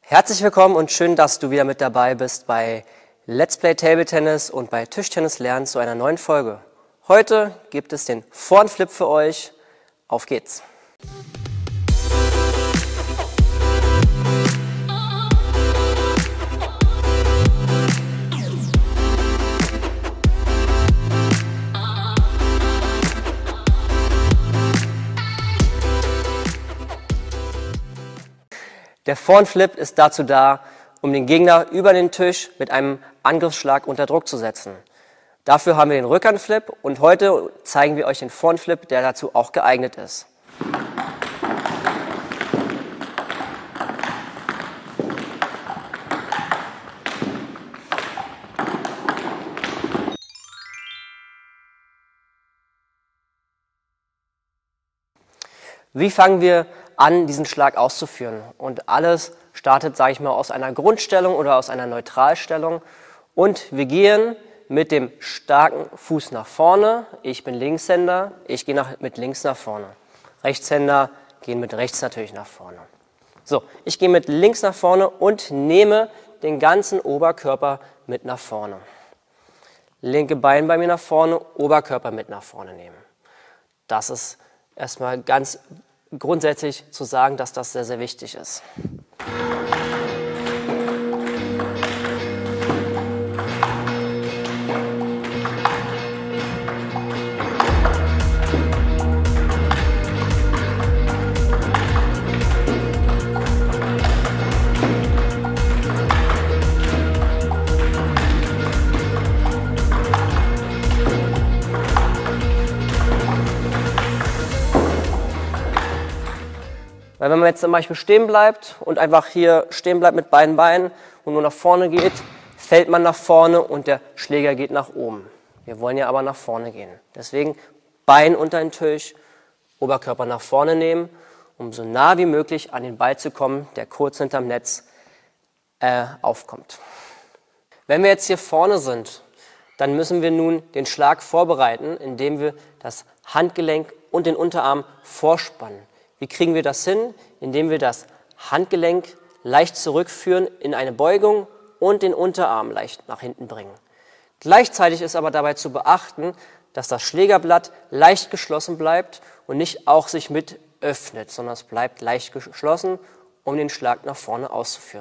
Herzlich willkommen und schön, dass du wieder mit dabei bist bei Let's Play Table Tennis und bei Tischtennis lernen zu einer neuen Folge. Heute gibt es den Vorn-Flip für euch. Auf geht's! Der Vorn-Flip ist dazu da, um den Gegner über den Tisch mit einem Angriffsschlag unter Druck zu setzen. Dafür haben wir den Rückhandflip und heute zeigen wir euch den Vorn-Flip, der dazu auch geeignet ist. Wie fangen wir an, diesen Schlag auszuführen? Und alles startet, sage ich mal, aus einer Grundstellung oder aus einer Neutralstellung. Und wir gehen mit dem starken Fuß nach vorne. Ich bin Linkshänder, ich gehe mit links nach vorne. Rechtshänder gehen mit rechts natürlich nach vorne. So, ich gehe mit links nach vorne und nehme den ganzen Oberkörper mit nach vorne. Linke Bein bei mir nach vorne, Oberkörper mit nach vorne nehmen. Das ist erstmal ganz grundsätzlich zu sagen, dass das sehr, sehr wichtig ist. Weil wenn man jetzt zum Beispiel stehen bleibt und einfach hier stehen bleibt mit beiden Beinen und nur nach vorne geht, fällt man nach vorne und der Schläger geht nach oben. Wir wollen ja aber nach vorne gehen. Deswegen Bein unter den Tisch, Oberkörper nach vorne nehmen, um so nah wie möglich an den Ball zu kommen, der kurz hinterm Netz aufkommt. Wenn wir jetzt hier vorne sind, dann müssen wir nun den Schlag vorbereiten, indem wir das Handgelenk und den Unterarm vorspannen. Wie kriegen wir das hin? Indem wir das Handgelenk leicht zurückführen in eine Beugung und den Unterarm leicht nach hinten bringen. Gleichzeitig ist aber dabei zu beachten, dass das Schlägerblatt leicht geschlossen bleibt und nicht auch sich mit öffnet, sondern es bleibt leicht geschlossen, um den Schlag nach vorne auszuführen.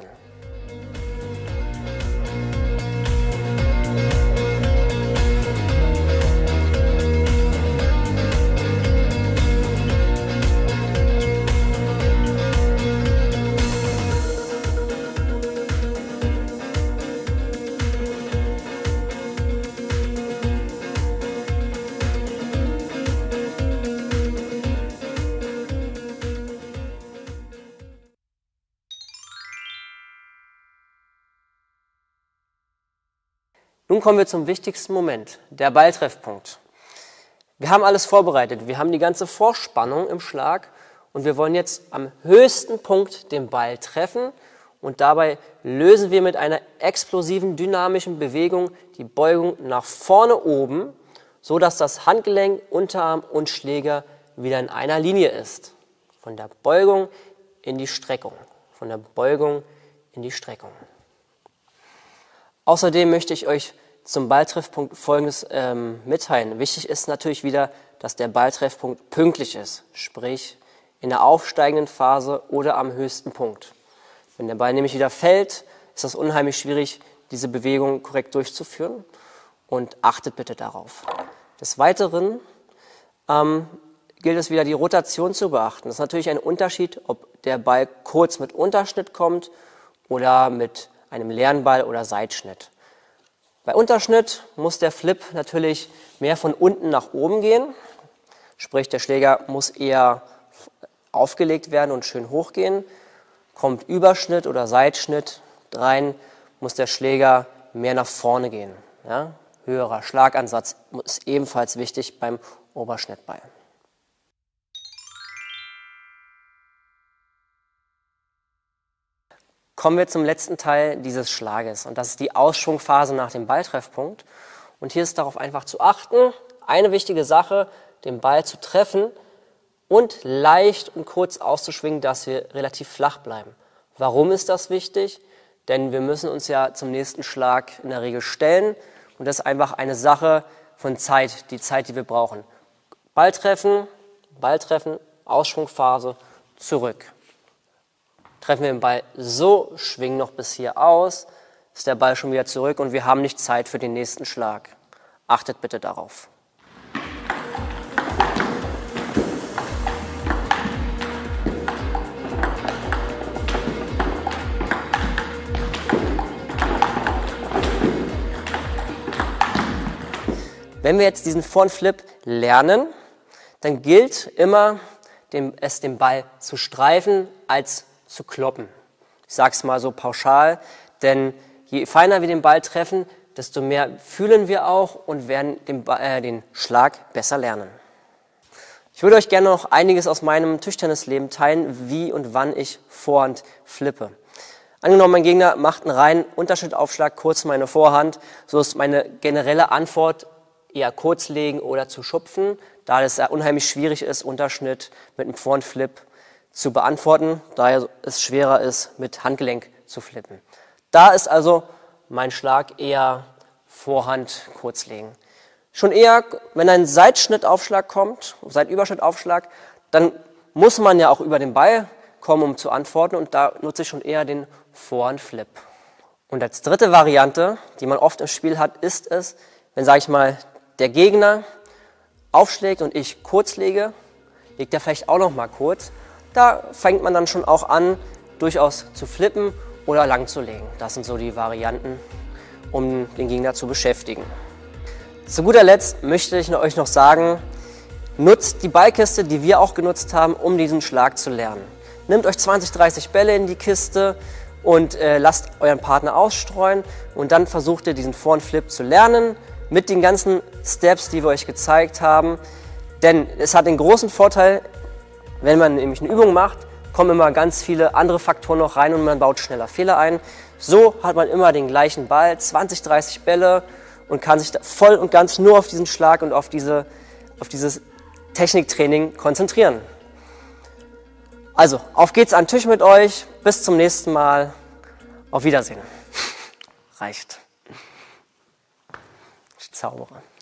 Nun kommen wir zum wichtigsten Moment, der Balltreffpunkt. Wir haben alles vorbereitet, wir haben die ganze Vorspannung im Schlag und wir wollen jetzt am höchsten Punkt den Ball treffen und dabei lösen wir mit einer explosiven, dynamischen Bewegung die Beugung nach vorne oben, so dass das Handgelenk, Unterarm und Schläger wieder in einer Linie ist. Von der Beugung in die Streckung, von der Beugung in die Streckung. Außerdem möchte ich euch zum Balltreffpunkt Folgendes mitteilen. Wichtig ist natürlich wieder, dass der Balltreffpunkt pünktlich ist, sprich in der aufsteigenden Phase oder am höchsten Punkt. Wenn der Ball nämlich wieder fällt, ist das unheimlich schwierig, diese Bewegung korrekt durchzuführen und achtet bitte darauf. Des Weiteren gilt es wieder, die Rotation zu beachten. Das ist natürlich ein Unterschied, ob der Ball kurz mit Unterschnitt kommt oder mit einem leeren Ball oder Seitschnitt. Bei Unterschnitt muss der Flip natürlich mehr von unten nach oben gehen, sprich der Schläger muss eher aufgelegt werden und schön hochgehen. Kommt Überschnitt oder Seitschnitt rein, muss der Schläger mehr nach vorne gehen. Ja? Höherer Schlagansatz ist ebenfalls wichtig beim Oberschnittball. Kommen wir zum letzten Teil dieses Schlages und das ist die Ausschwungphase nach dem Balltreffpunkt. Und hier ist darauf einfach zu achten, eine wichtige Sache, den Ball zu treffen und leicht und kurz auszuschwingen, dass wir relativ flach bleiben. Warum ist das wichtig? Denn wir müssen uns ja zum nächsten Schlag in der Regel stellen und das ist einfach eine Sache von Zeit, die Zeit, die wir brauchen. Ball treffen, Ausschwungphase, zurück. Treffen wir den Ball so, schwingen noch bis hier aus, ist der Ball schon wieder zurück und wir haben nicht Zeit für den nächsten Schlag. Achtet bitte darauf. Wenn wir jetzt diesen Vorn-Flip lernen, dann gilt immer, den Ball zu streifen als zu kloppen. Ich sage es mal so pauschal, denn je feiner wir den Ball treffen, desto mehr fühlen wir auch und werden den Schlag besser lernen. Ich würde euch gerne noch einiges aus meinem Tischtennisleben teilen, wie und wann ich Vorhand flippe. Angenommen, mein Gegner macht einen reinen Unterschnittaufschlag, kurz meine Vorhand, so ist meine generelle Antwort eher kurz legen oder zu schupfen, da es ja unheimlich schwierig ist, Unterschnitt mit einem Vorhandflip zu beantworten, da es schwerer ist, mit Handgelenk zu flippen. Da ist also mein Schlag eher Vorhand kurz legen. Schon eher, wenn ein Seitschnittaufschlag kommt, Seitüberschnittaufschlag, dann muss man ja auch über den Ball kommen, um zu antworten und da nutze ich schon eher den Vorhandflip. Und als dritte Variante, die man oft im Spiel hat, ist es, wenn, sage ich mal, der Gegner aufschlägt und ich kurz lege, legt er vielleicht auch noch mal kurz. Da fängt man dann schon auch an, durchaus zu flippen oder lang zu legen. Das sind so die Varianten, um den Gegner zu beschäftigen. Zu guter Letzt möchte ich euch noch sagen, nutzt die Ballkiste, die wir auch genutzt haben, um diesen Schlag zu lernen. Nehmt euch 20, 30 Bälle in die Kiste und lasst euren Partner ausstreuen und dann versucht ihr diesen Vorhandflip zu lernen, mit den ganzen Steps, die wir euch gezeigt haben. Denn es hat den großen Vorteil, wenn man nämlich eine Übung macht, kommen immer ganz viele andere Faktoren noch rein und man baut schneller Fehler ein. So hat man immer den gleichen Ball, 20, 30 Bälle und kann sich voll und ganz nur auf diesen Schlag und auf dieses Techniktraining konzentrieren. Also, auf geht's an den Tisch mit euch. Bis zum nächsten Mal. Auf Wiedersehen. Reicht. Ich zaubere.